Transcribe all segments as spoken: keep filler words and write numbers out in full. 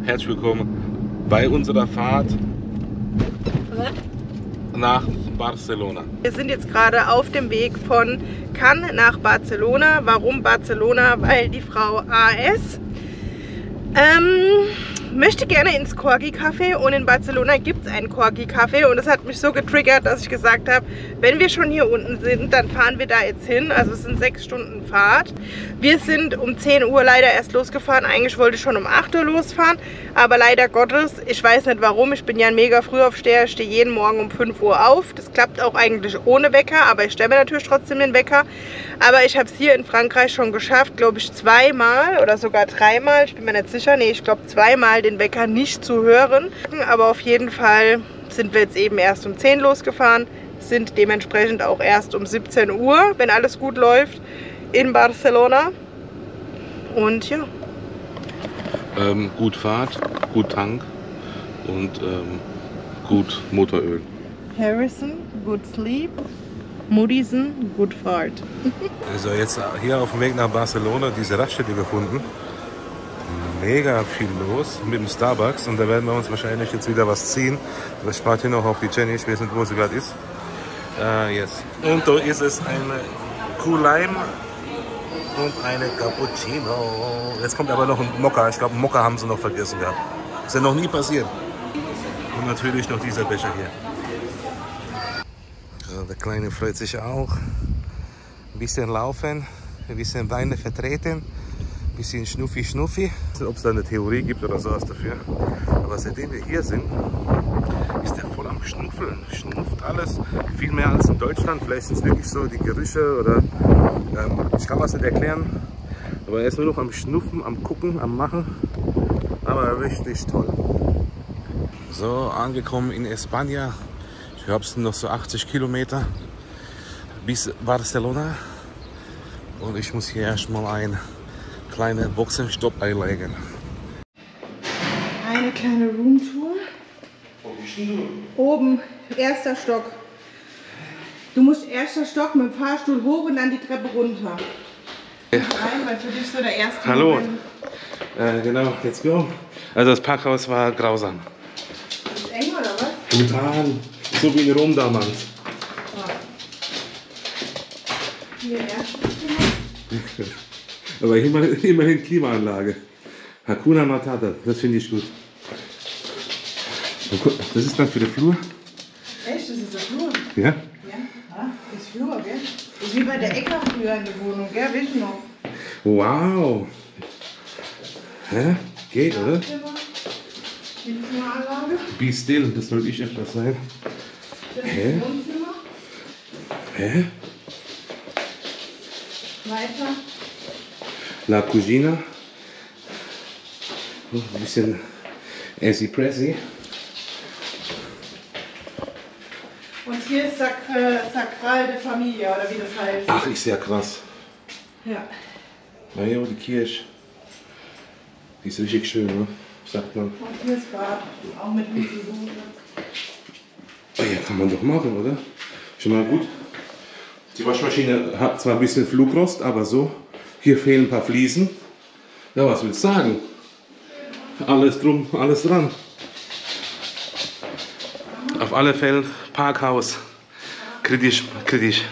herzlich willkommen bei unserer Fahrt nach Barcelona. Wir sind jetzt gerade auf dem Weg von Cannes nach Barcelona. Warum Barcelona? Weil die Frau A S ähm, möchte gerne ins Corgi Café und in Barcelona gibt es einen Corgi Café und das hat mich so getriggert, dass ich gesagt habe, wenn wir schon hier unten sind, dann fahren wir da jetzt hin. Also es sind sechs Stunden Fahrt. Wir sind um zehn Uhr leider erst losgefahren. Eigentlich wollte ich schon um acht Uhr losfahren, aber leider Gottes, ich weiß nicht warum, ich bin ja ein mega Frühaufsteher, ich stehe jeden Morgen um fünf Uhr auf. Das klappt auch eigentlich ohne Wecker, aber ich stelle mir natürlich trotzdem den Wecker. Aber ich habe es hier in Frankreich schon geschafft, glaube ich zweimal oder sogar dreimal, ich bin mir nicht sicher, nee, ich glaube zweimal den Wecker nicht zu hören. Aber auf jeden Fall sind wir jetzt eben erst um zehn losgefahren, sind dementsprechend auch erst um siebzehn Uhr, wenn alles gut läuft, in Barcelona. Und ja. Ähm, gut Fahrt, gut Tank und ähm, gut Motoröl. Harrison, good sleep. Moodison, good fart. Also jetzt hier auf dem Weg nach Barcelona diese Raststätte gefunden. Mega viel los mit dem Starbucks und da werden wir uns wahrscheinlich jetzt wieder was ziehen. Das spart hier noch auf die Jenny, ich weiß nicht, wo sie gerade ist. Uh, yes. Und da ist es eine Kuh Lime und eine Cappuccino. Jetzt kommt aber noch ein Mokka. Ich glaube, Mokka haben sie noch vergessen gehabt. Ist ja noch nie passiert. Und natürlich noch dieser Becher hier. So, der Kleine freut sich auch. Ein bisschen laufen, ein bisschen Beine vertreten, ein bisschen Schnuffi Schnuffi. Ich weiß nicht, ob es da eine Theorie gibt oder sowas dafür. Aber seitdem wir hier sind, ist der voll am Schnuffeln. Schnupft alles, viel mehr als in Deutschland. Vielleicht sind es wirklich so die Gerüche oder ähm, ich kann was nicht erklären. Aber er ist nur noch am Schnuffen, am Gucken, am Machen. Aber richtig toll. So, angekommen in España. Ich glaube, es sind noch so achtzig Kilometer bis Barcelona. Und ich muss hier erstmal einen kleinen Boxenstopp einlegen. Eine kleine Roomtour. Oben, erster Stock. Du musst erster Stock mit dem Fahrstuhl hoch und dann die Treppe runter. Rein, weil für dich so der erste. Hallo. Äh, genau, let's go. Also das Parkhaus war grausam. Ist eng oder was? Brutal. So wie in Rom damals. Ja. Hier erstes Zimmer. Aber immerhin, immerhin Klimaanlage. Hakuna Matata, das finde ich gut. Das ist dann für den Flur? Echt? Das ist der Flur? Ja? Ja, ah, das ist Flur, gell? Das ist wie bei der Ecker früher in der Wohnung, gell? Wisst ihr noch? Wow! Hä? Geht, oder? Klimaanlage. Be still, das soll ich etwas sein. Das ist Hä? das Wohnzimmer. Hä? Weiter. La Cucina. Ein bisschen Essi Pressy. Und hier ist Sac äh, Sacral de Familia, oder wie das heißt. Ach, ist ja krass. Ja. Naja, die Kirche. Die ist richtig schön, ne? Sagt man. Und hier ist Bad, auch mit Mittelhose. Oh ja, kann man doch machen, oder? Schon mal gut. Die Waschmaschine hat zwar ein bisschen Flugrost, aber so. Hier fehlen ein paar Fliesen. Ja, was willst du sagen? Alles drum, alles dran. Auf alle Fälle Parkhaus. Kritisch, kritisch.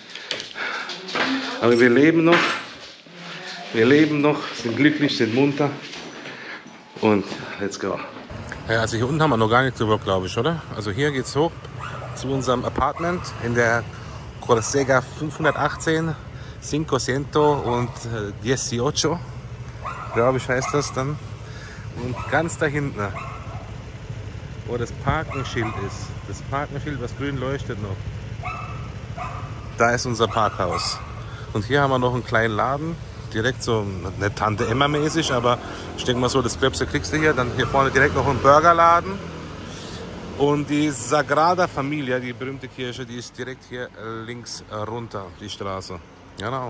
Aber wir leben noch. Wir leben noch, sind glücklich, sind munter. Und let's go. Ja, also hier unten haben wir noch gar nicht drüber, glaube ich, oder? Also hier geht's hoch zu unserem Apartment in der Corsega fünfhundertachtzehn, fünfhundertzehn und achtzehn, glaube ich, heißt das dann. Und ganz da hinten, wo das Parkenschild ist, das Parkenschild, was grün leuchtet noch, da ist unser Parkhaus. Und hier haben wir noch einen kleinen Laden, direkt so, nicht Tante Emma mäßig, aber ich denke mal so, das Klöpse kriegst du hier. Dann hier vorne direkt noch einen Burgerladen. Und die Sagrada Familia, die berühmte Kirche, die ist direkt hier links runter, die Straße. Genau.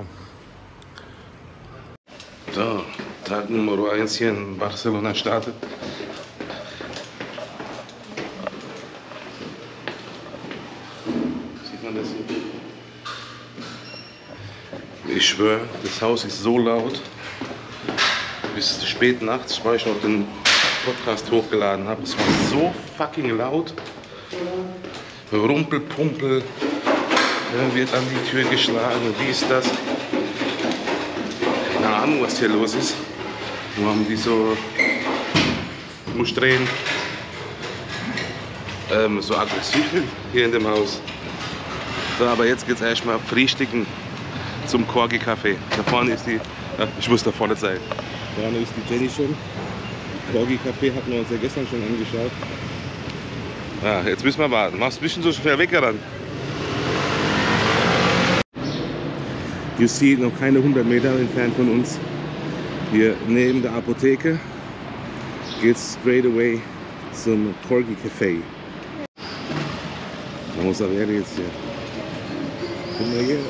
So, Tag Nummer eins hier in Barcelona startet. Sieht man das hier? Ich schwöre, das Haus ist so laut. Bis spät nachts. Ich war ich noch den Podcast hochgeladen habe. Es war so fucking laut. Rumpelpumpel. Ja, wird an die Tür geschlagen. Wie ist das? Keine Ahnung, was hier los ist. Nur haben die so. Muss drehen. Ähm, so aggressiv hier in dem Haus. So, aber jetzt geht es erstmal frühstücken zum Corgi Café. Da vorne ist die. Ja, ich muss da vorne sein. Da vorne ist die Jenny schon. Corgi Café hatten wir uns ja gestern schon angeschaut. Ja, jetzt müssen wir warten. Machst ein bisschen so schnell weggerannt. You see, noch keine hundert Meter entfernt von uns. Hier neben der Apotheke geht's straight away zum Corgi Café. Vamos a ver jetzt hier. Guck mal hier.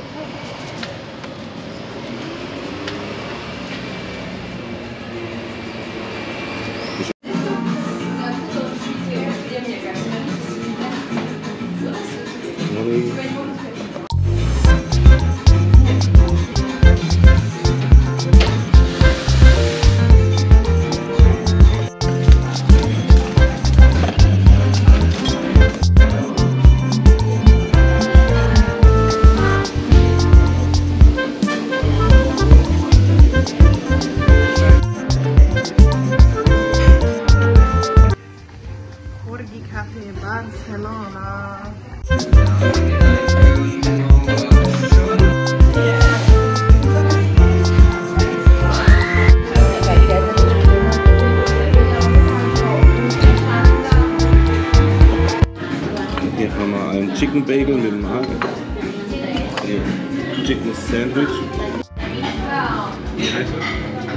Corgi Café Barcelona. Hier haben wir einen Chicken Bagel mit dem Haken. Hier Chicken Sandwich. Wie heißt das?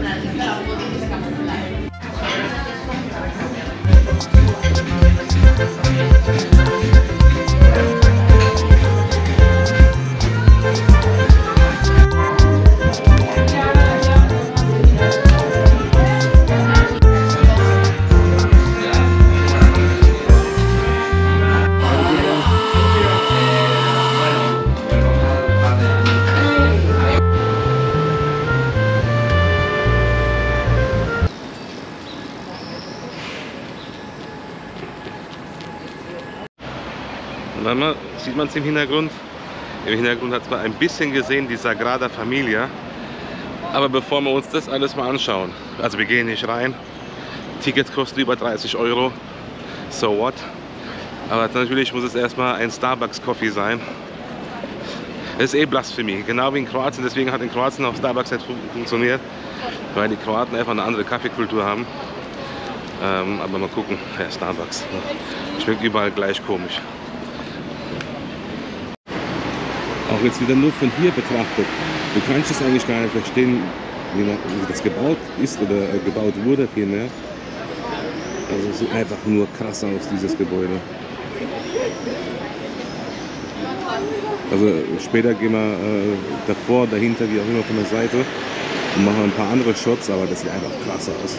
Mal, sieht man es im Hintergrund? Im Hintergrund hat man ein bisschen gesehen, die Sagrada Familia. Aber bevor wir uns das alles mal anschauen, also wir gehen nicht rein, Ticket kostet über dreißig Euro, so what? Aber natürlich muss es erstmal ein Starbucks Coffee sein. Das ist eh Blasphemie, genau wie in Kroatien, deswegen hat in Kroatien auch Starbucks nicht fun funktioniert, weil die Kroaten einfach eine andere Kaffeekultur haben. Ähm, aber mal gucken, ja, Starbucks, schmeckt überall gleich komisch. Auch jetzt wieder nur von hier betrachtet. Du kannst es eigentlich gar nicht verstehen, wie, man, wie das gebaut ist oder äh, gebaut wurde vielmehr. Also es sieht einfach nur krass aus, dieses Gebäude. Also später gehen wir äh, davor, dahinter, wie auch immer von der Seite und machen ein paar andere Shots, aber das sieht einfach krass aus.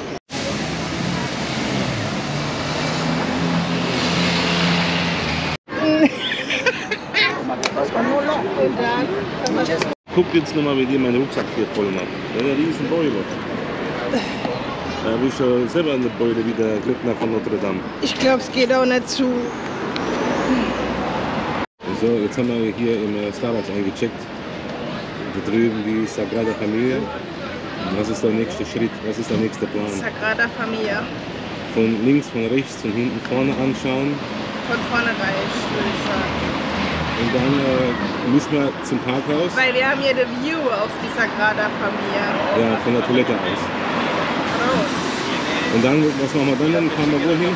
Guckt jetzt nochmal, wie die meinen Rucksack hier voll macht. Das ist eine riesen Beule. Da habe ich schon selber eine Beule wie der Glöckner von Notre Dame. Ich glaube, es geht auch nicht zu. So, jetzt haben wir hier im Starbucks eingecheckt. Da drüben die Sagrada Familia. Was ist der nächste Schritt? Was ist der nächste Plan? Sagrada Familia. Von links, von rechts, von hinten, vorne anschauen. Von vorne reich, würde ich sagen. Und dann äh, müssen wir zum Parkhaus. Weil wir haben hier die View auf die Sagrada Familia. Ja, von der Toilette aus. Oh. Und dann, was machen wir dann? Dann fahren wir wohin?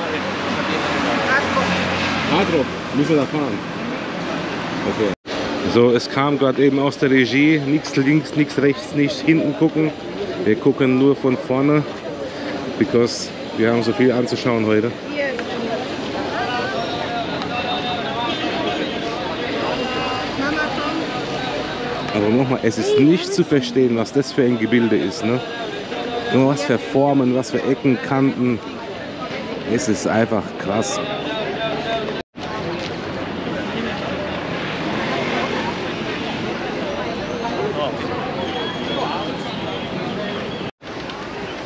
Hardrock. Müssen wir da fahren? Okay. So, es kam gerade eben aus der Regie. Nichts links, nichts rechts, nicht hinten gucken. Wir gucken nur von vorne. Because wir haben so viel anzuschauen heute. Hier. Aber nochmal, es ist nicht zu verstehen, was das für ein Gebilde ist. Ne? Nur was für Formen, was für Ecken, Kanten. Es ist einfach krass.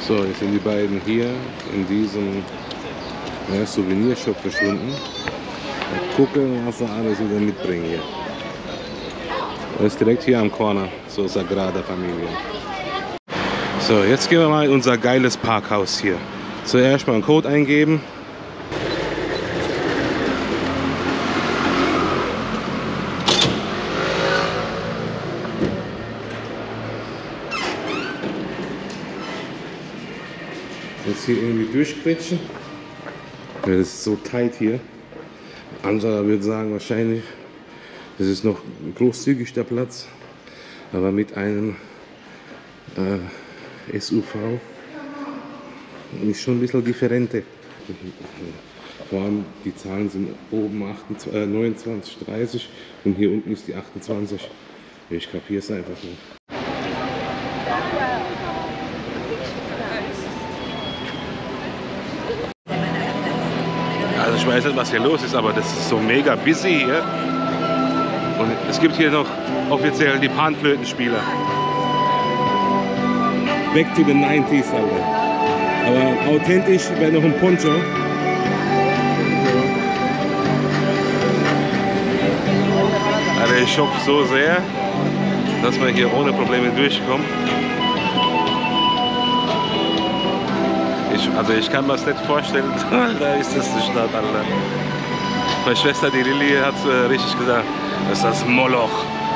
So, jetzt sind die beiden hier in diesem ja, Souvenirshop verschwunden. Mal gucken, was sie alles wieder mitbringen hier. Das ist direkt hier am Corner, so Sagrada Familia. So, jetzt gehen wir mal in unser geiles Parkhaus hier. Zuerst mal einen Code eingeben. Jetzt hier irgendwie durchquetschen. Das ist so tight hier. Anderer würde sagen wahrscheinlich, das ist noch großzügig der Platz, aber mit einem äh, S U V ist schon ein bisschen differente. Vor allem die Zahlen sind oben achtundzwanzig, äh, neunundzwanzig, dreißig und hier unten ist die achtundzwanzig. Ich kapiere es einfach nicht. Also ich weiß nicht, was hier los ist, aber das ist so mega busy hier. Und es gibt hier noch offiziell die Panflötenspieler. Back to the nineties, Alter. Aber authentisch wäre noch ein Poncho. Also ich hoffe so sehr, dass wir hier ohne Probleme durchkommen. Ich, also ich kann mir das nicht vorstellen, da ist das die Stadt, Alter. Meine Schwester, die Lilly, hat es äh, richtig gesagt, das ist das Moloch.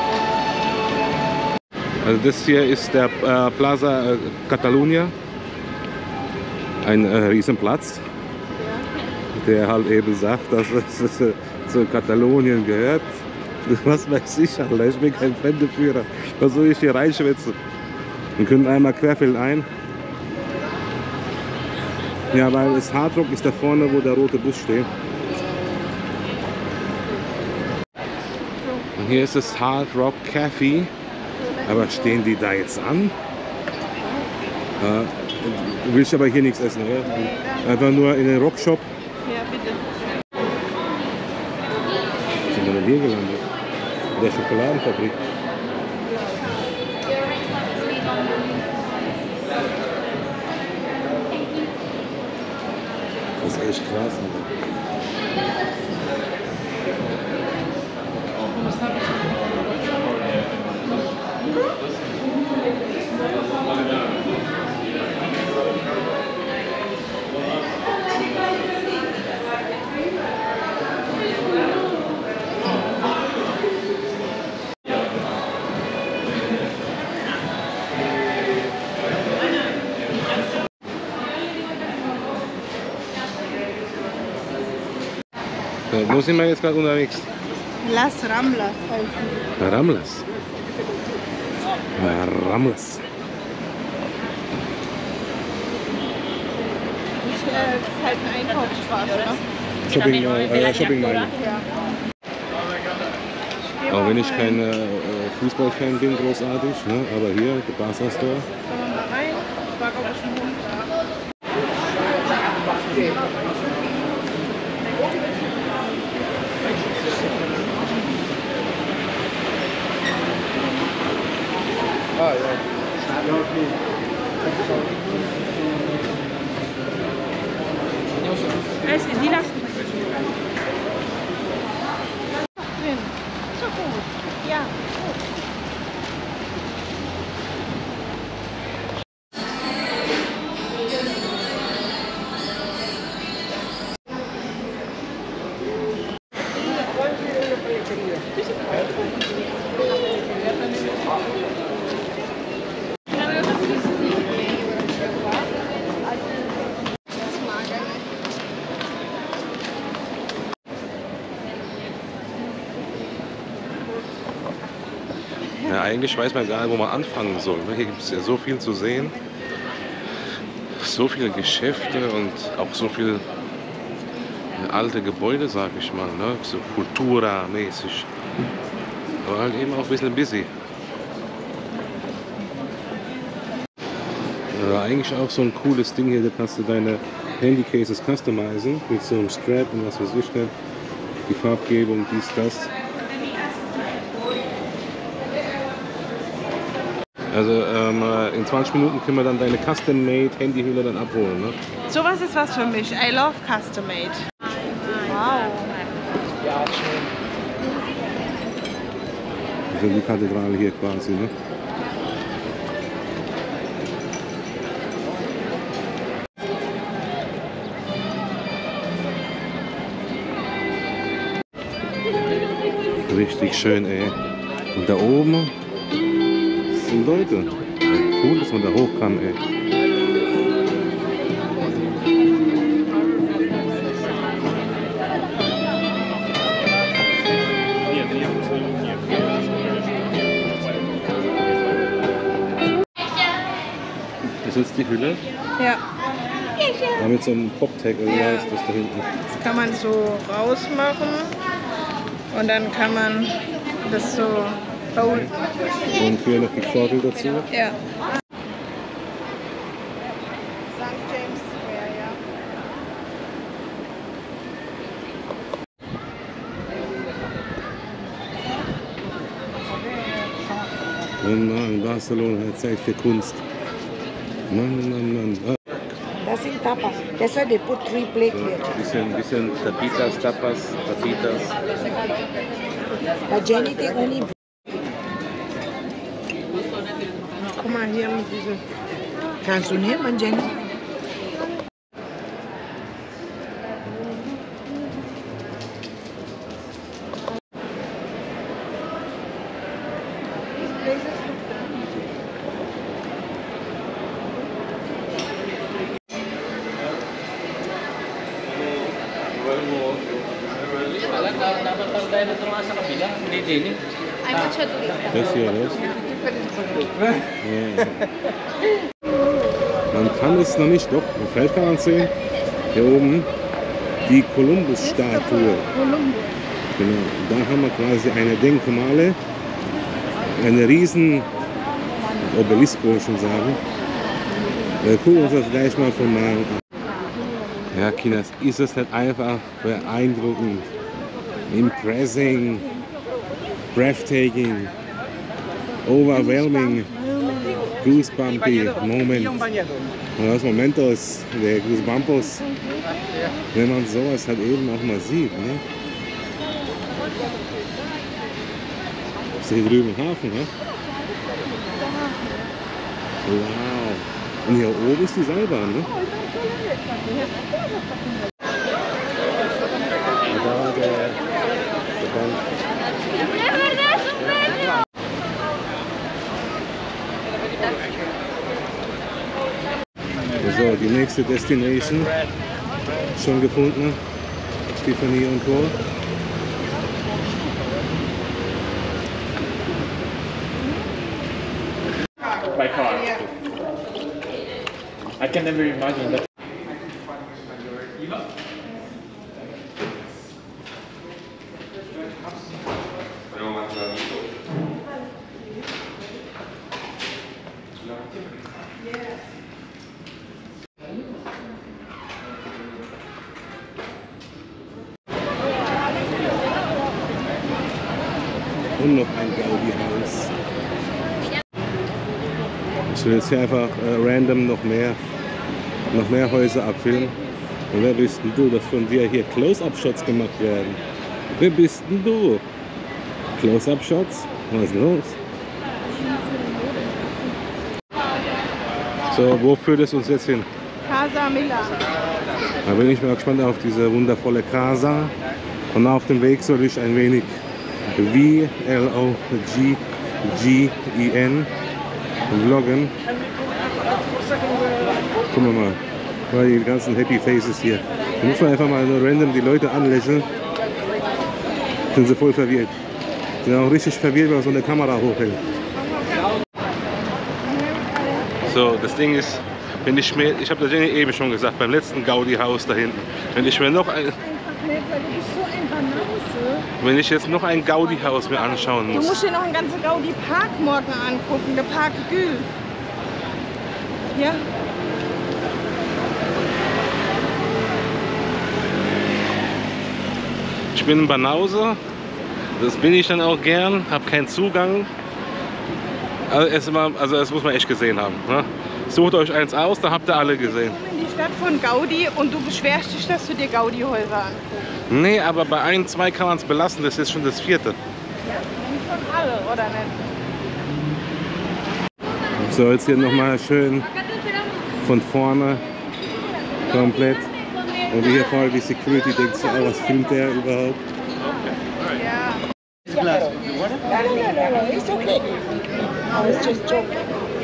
Also das hier ist der äh, Plaza äh, Catalunya, ein äh, Riesenplatz, der halt eben sagt, dass es äh, zu Katalonien gehört. Was weiß ich, Alter, ich bin kein Fremdenführer. Was soll ich hier reinschwätzen? Wir können einmal querfeld ein. Ja, weil das Hard Rock ist da vorne, wo der rote Bus steht. Und hier ist das Hard Rock Café. Aber stehen die da jetzt an? Äh, du willst aber hier nichts essen, oder? Einfach nur in den Rockshop. Ja, bitte. Sind wir denn hier gelandet? In der Schokoladenfabrik. Das ist echt krass. Wo sind wir jetzt gerade unterwegs? Las Ramblas heißen Ramblas. Ramblas. die. Das ist halt eine Einkaufsstraße, ne? Shopping, äh, Shopping Mall. Ja. Auch wenn ich kein äh, Fußballfan bin, großartig, ne? Aber hier, der Barca Store. Schauen wir mal rein. Ich war, glaube ich, ein Hund da. Ah, ja. Es, die lassen drin. So gut. Ja, gut. Ja, eigentlich weiß man gar nicht, wo man anfangen soll. Hier gibt es ja so viel zu sehen. So viele Geschäfte und auch so viele alte Gebäude, sag ich mal. Ne? So Kultura-mäßig. Aber halt eben auch ein bisschen busy. Ja, eigentlich auch so ein cooles Ding hier, da kannst du deine Handycases customizen mit so einem Strap und was weiß ich nicht. Die Farbgebung, dies, das. Also ähm, in zwanzig Minuten können wir dann deine Custom-Made Handyhülle dann abholen, ne? Sowas ist was für mich. I love custom made. Wow. Ja, schön. Das ist die Kathedrale hier quasi, ne? Richtig schön, ey. Und da oben sind Leute. Cool, dass man da hoch kann, ey. Das ist die Hülle. Ja. Da mit so einem Pop-Tag, oder Ja. ist das da hinten? Das kann man so rausmachen und dann kann man das so bauen. Und hier noch die Kordel dazu. Ja. Sankt James Square, ja. Mann, Mann, Barcelona, Zeit für Kunst. Mann, Mann, Mann. Ah, That's in tapas. That's why they put three plates here. bisschen, bisschen Tapitas, Tapas, Tapitas. But Jenny, they only Guck mal hier mit diesem. kannst du nehmen, Jenny. Das hier, das? Ja. Man kann es noch nicht, doch, vielleicht kann man es sehen. Hier oben die Kolumbus-Statue. Genau, da haben wir quasi eine Denkmale, eine riesen Obelisk, wollte ich schon sagen. Wir gucken uns das gleich mal von nahe an. Ja, Kinas, ist es nicht einfach beeindruckend, impressing, breathtaking, overwhelming, goosebumpy moment. Und los momentos de goosebumpos, wenn man sowas halt eben auch mal sieht. Ne? Ist hier drüben ein Hafen, ne? Wow. Und hier oben ist die Seilbahn, ne? Da der, der Bank. So, die nächste Destination schon gefunden. Tiffany und Co. By car. I can never imagine that. Und noch ein Gaudi-Haus. Ich will jetzt hier einfach äh, random noch mehr, noch mehr Häuser abfilmen. Und wer bist denn du, dass von dir hier Close-Up-Shots gemacht werden? Wer bist denn du? Close-Up-Shots? Was ist los? So, wo führt es uns jetzt hin? Casa Miller. Da bin ich mal gespannt auf diese wundervolle Casa. Und auf dem Weg soll ich ein wenig V L O G G E N vloggen. Gucken wir mal, mal die ganzen Happy Faces hier. Da muss man einfach mal nur random die Leute anlächeln. Sind sie voll verwirrt. Sind auch richtig verwirrt, wenn man so eine Kamera hochhält. So, das Ding ist, wenn ich mir, ich habe das eben schon gesagt, beim letzten Gaudi-Haus da hinten, wenn ich mir noch ein, wenn ich jetzt noch ein Gaudi-Haus mir anschauen Du muss. musst dir noch einen ganzen Gaudi Park morgen angucken, der Park Gül. Ja? Ich bin in Banause, das bin ich dann auch gern, habe keinen Zugang. Also, es immer, also das muss man echt gesehen haben. Ne? Sucht euch eins aus, da habt ihr alle gesehen. In die Stadt von Gaudi und du beschwerst dich, dass du dir Gaudi-Häuser anguckst. Nee, aber bei ein, zwei kann man es belassen, das ist schon das vierte. Ja, nicht von alle, oder nicht? So, jetzt hier nochmal schön von vorne komplett. Und hier vorne die Security denkt sich auch, was filmt der überhaupt? Ja. No, no, no, no, it's okay. I was just joking.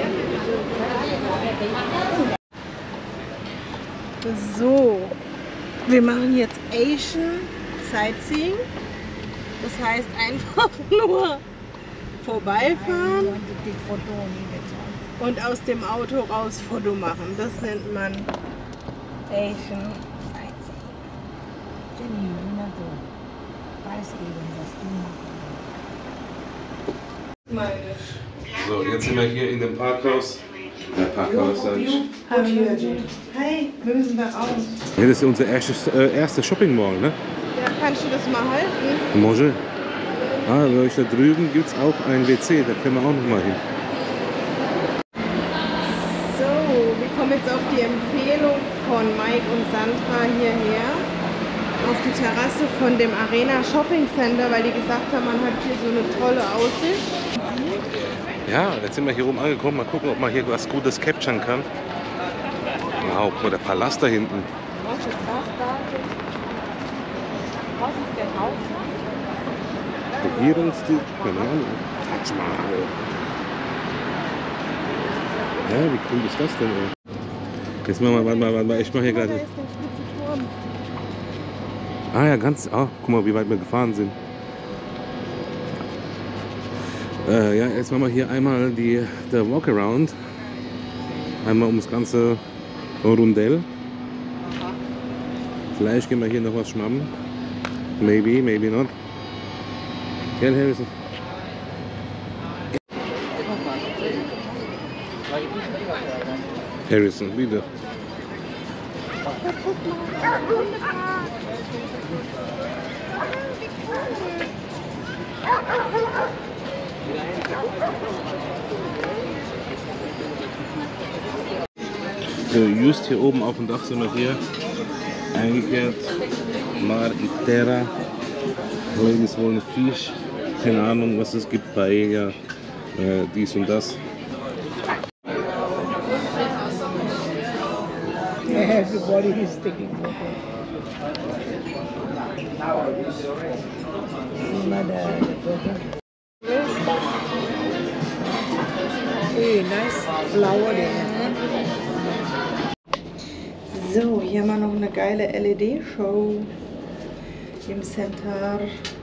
So, wir machen jetzt Asian Sightseeing. Das heißt einfach nur vorbeifahren und aus dem Auto raus Foto machen. Das nennt man Asian Sightseeing. So, jetzt sind wir hier in dem Parkhaus. Ja, Parkhaus sag ich. Hey, wir müssen da raus. Ja, das ist unser erstes, äh, erster Shopping Mall, ne? Ja, kannst du das mal halten? Može. Ah, bei euch da drüben gibt es auch ein W C, da können wir auch noch mal hin. So, wir kommen jetzt auf die Empfehlung von Mike und Sandra hierher. Auf die Terrasse von dem Arena Shopping Center, weil die gesagt haben, man hat hier so eine tolle Aussicht. Ja, jetzt sind wir hier oben angekommen. Mal gucken, ob man hier was Gutes capturen kann. Wow, guck mal, der Palast da hinten. Was ist das da? Was ist der Haus? Regierungsstil, keine Ahnung. Taj Mahal. Ja, wie cool ist das denn, ey? Jetzt machen wir, warte mal, warte mal, ich mache hier Da gerade. ist der spitze Turm. Ah ja, ganz, ah, guck mal, wie weit wir gefahren sind. Äh, ja, jetzt machen wir hier einmal die, der Walkaround. Einmal ums ganze Rundell. Vielleicht gehen wir hier noch was schnappen. Maybe, maybe not. Gell, Harrison? Harrison, bitte. So, just hier oben auf dem Dach sind wir hier eingekehrt. Mar Itera. Ladies wollen Fisch. Keine Ahnung, was es gibt. Paella, äh, dies und das. Everybody is taking photos. Hey, nice flower there. So, hier haben wir noch eine geile L E D-Show im Center.